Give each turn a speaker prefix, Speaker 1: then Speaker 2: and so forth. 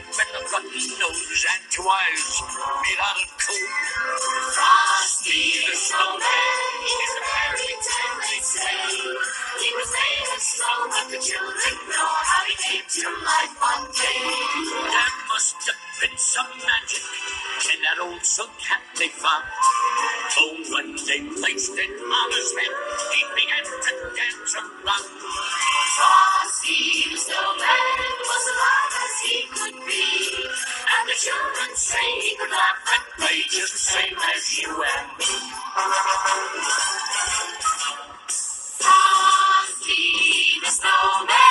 Speaker 1: with a rotten nose and 2 eyes made out of coal.
Speaker 2: Frosty the Snowman is a fairy tale, they say. He was made of snow, but the children know how he came to life one day.
Speaker 1: There must have been some magic in that old silk hat they found. Oh, when they placed it on his head, he began to dance around.
Speaker 2: Frosty the Snowman was alive as he could be, and the children say he could laugh and play just the same as you and me. Frosty the Snowman